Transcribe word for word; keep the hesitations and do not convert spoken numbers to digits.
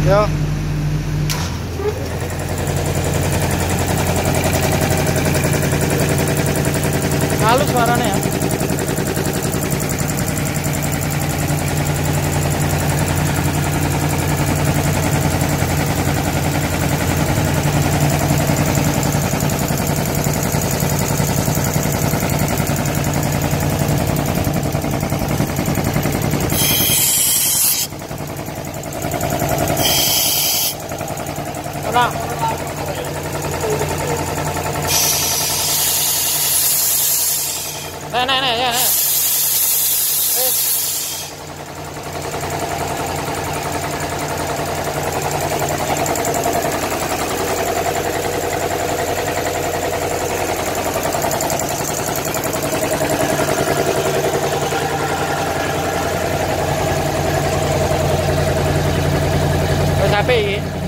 Ya. Halus suaranya ya. Nah. Này này này này. Ê. Rồi sampai